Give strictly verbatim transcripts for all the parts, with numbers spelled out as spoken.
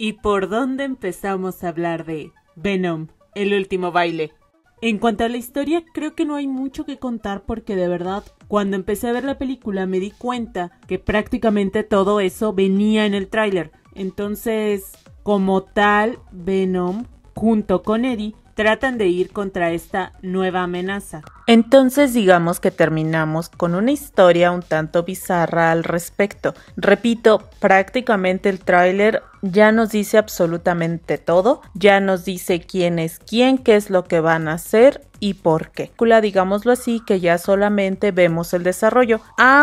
¿Y por dónde empezamos a hablar de Venom, el último baile? En cuanto a la historia, creo que no hay mucho que contar porque de verdad, cuando empecé a ver la película me di cuenta que prácticamente todo eso venía en el tráiler. Entonces, como tal, Venom, junto con Eddie, tratan de ir contra esta nueva amenaza. Entonces digamos que terminamos con una historia un tanto bizarra al respecto. Repito, prácticamente el tráiler ya nos dice absolutamente todo, ya nos dice quién es quién, qué es lo que van a hacer y por qué. Digámoslo así, que ya solamente vemos el desarrollo,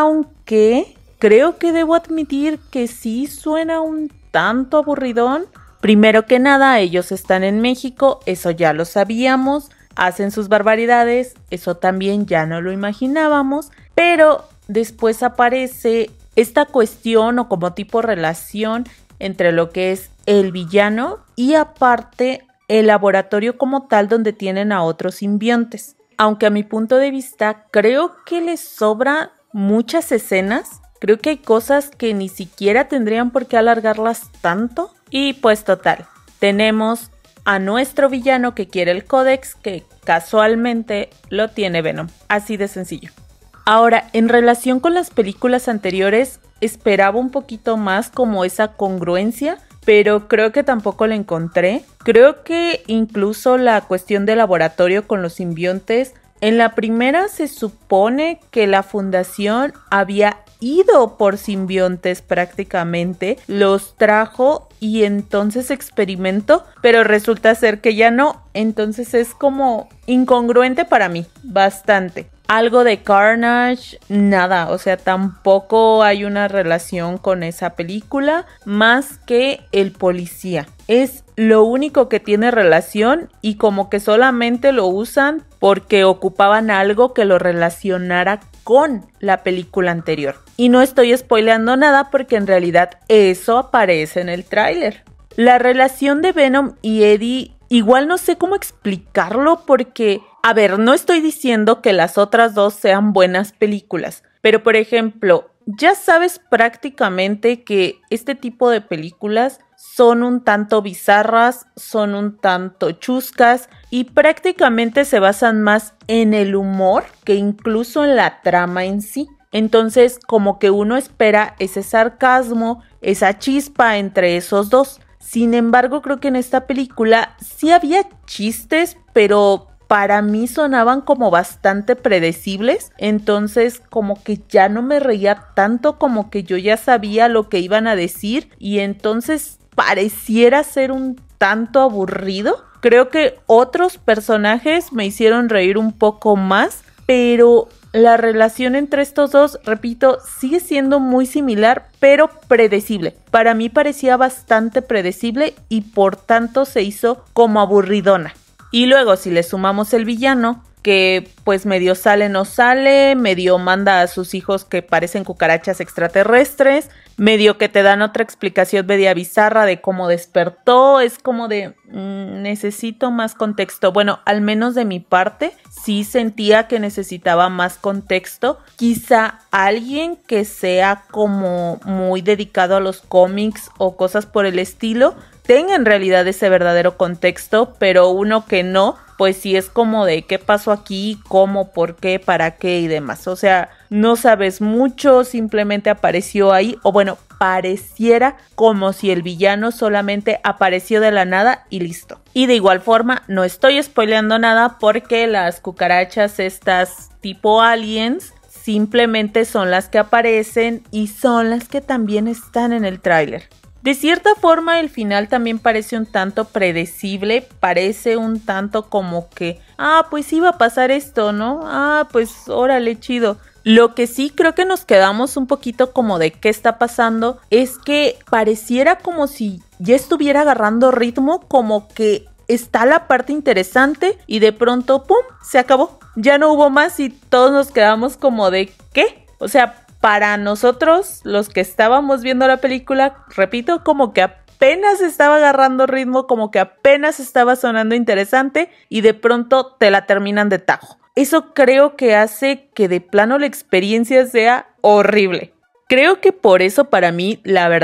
aunque creo que debo admitir que sí suena un tanto aburridón. Primero que nada, ellos están en México, eso ya lo sabíamos, hacen sus barbaridades, eso también ya no lo imaginábamos, pero después aparece esta cuestión o como tipo relación entre lo que es el villano y aparte el laboratorio como tal donde tienen a otros simbiontes. Aunque a mi punto de vista creo que les sobran muchas escenas, creo que hay cosas que ni siquiera tendrían por qué alargarlas tanto. Y pues total, tenemos a nuestro villano que quiere el códex, que casualmente lo tiene Venom. Así de sencillo. Ahora, en relación con las películas anteriores, esperaba un poquito más como esa congruencia, pero creo que tampoco la encontré. Creo que incluso la cuestión del laboratorio con los simbiontes, en la primera se supone que la fundación había ido por simbiontes prácticamente, los trajo y entonces experimentó, pero resulta ser que ya no, entonces es como incongruente para mí, bastante. Algo de Carnage, nada, o sea, tampoco hay una relación con esa película más que el policía. Es lo único que tiene relación y como que solamente lo usan porque ocupaban algo que lo relacionara con la película anterior. Y no estoy spoileando nada porque en realidad eso aparece en el tráiler. La relación de Venom y Eddie, igual no sé cómo explicarlo porque, a ver, no estoy diciendo que las otras dos sean buenas películas, pero por ejemplo, ya sabes prácticamente que este tipo de películas son un tanto bizarras, son un tanto chuscas y prácticamente se basan más en el humor que incluso en la trama en sí. Entonces, como que uno espera ese sarcasmo, esa chispa entre esos dos. Sin embargo, creo que en esta película sí había chistes, pero para mí sonaban como bastante predecibles. Entonces, como que ya no me reía tanto, como que yo ya sabía lo que iban a decir y entonces pareciera ser un tanto aburrido. Creo que otros personajes me hicieron reír un poco más, pero la relación entre estos dos, repito, sigue siendo muy similar, pero predecible. Para mí parecía bastante predecible y por tanto se hizo como aburridona. Y luego si le sumamos el villano, que pues medio sale no sale, medio manda a sus hijos que parecen cucarachas extraterrestres, medio que te dan otra explicación media bizarra de cómo despertó, es como de mmm, necesito más contexto. Bueno, al menos de mi parte, sí sentía que necesitaba más contexto. Quizá alguien que sea como muy dedicado a los cómics o cosas por el estilo, tenga en realidad ese verdadero contexto, pero uno que no, pues sí es como de qué pasó aquí, cómo, por qué, para qué y demás. O sea, no sabes mucho, simplemente apareció ahí, o bueno, pareciera como si el villano solamente apareció de la nada y listo. Y de igual forma, no estoy spoileando nada porque las cucarachas estas tipo aliens simplemente son las que aparecen y son las que también están en el tráiler. De cierta forma el final también parece un tanto predecible, parece un tanto como que, ah, pues iba a pasar esto, ¿no? Ah, pues órale, chido. Lo que sí creo que nos quedamos un poquito como de qué está pasando es que pareciera como si ya estuviera agarrando ritmo, como que está la parte interesante y de pronto, ¡pum!, se acabó. Ya no hubo más y todos nos quedamos como de ¿qué? O sea, para nosotros, los que estábamos viendo la película, repito, como que apenas estaba agarrando ritmo, como que apenas estaba sonando interesante y de pronto te la terminan de tajo. Eso creo que hace que de plano la experiencia sea horrible. Creo que por eso para mí, la verdad,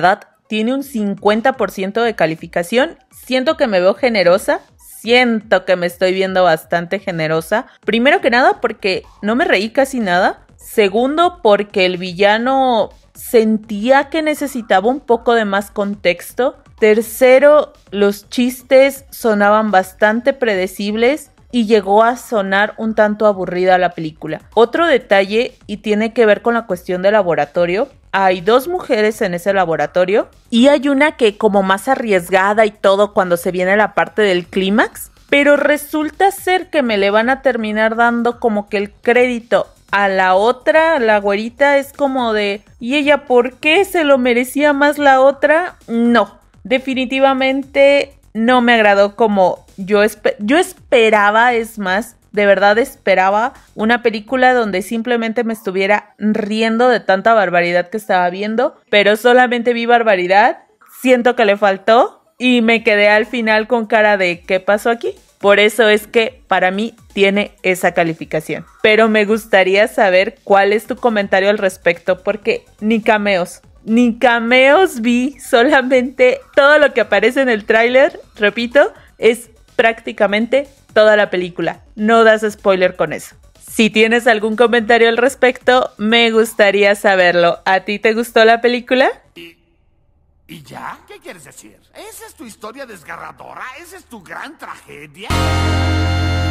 tiene un cincuenta por ciento de calificación. Siento que me veo generosa. Siento que me estoy viendo bastante generosa. Primero que nada porque no me reí casi nada. Segundo porque el villano sentía que necesitaba un poco de más contexto. Tercero, los chistes sonaban bastante predecibles y llegó a sonar un tanto aburrida la película. Otro detalle, y tiene que ver con la cuestión del laboratorio. Hay dos mujeres en ese laboratorio y hay una que como más arriesgada y todo cuando se viene la parte del clímax, pero resulta ser que me le van a terminar dando como que el crédito a la otra, la güerita. Es como de, ¿y ella por qué se lo merecía más la otra? No, definitivamente no me agradó como yo, esper- yo esperaba, es más, de verdad esperaba una película donde simplemente me estuviera riendo de tanta barbaridad que estaba viendo, pero solamente vi barbaridad, siento que le faltó y me quedé al final con cara de ¿qué pasó aquí? Por eso es que para mí tiene esa calificación. Pero me gustaría saber cuál es tu comentario al respecto, porque ni cameos, ni cameos vi, solamente todo lo que aparece en el tráiler, repito, es prácticamente toda la película. No das spoiler con eso. Si tienes algún comentario al respecto, me gustaría saberlo. ¿A ti te gustó la película? ¿Y, ¿Y ya? ¿Qué quieres decir? ¿Esa es tu historia desgarradora? ¿Esa es tu gran tragedia?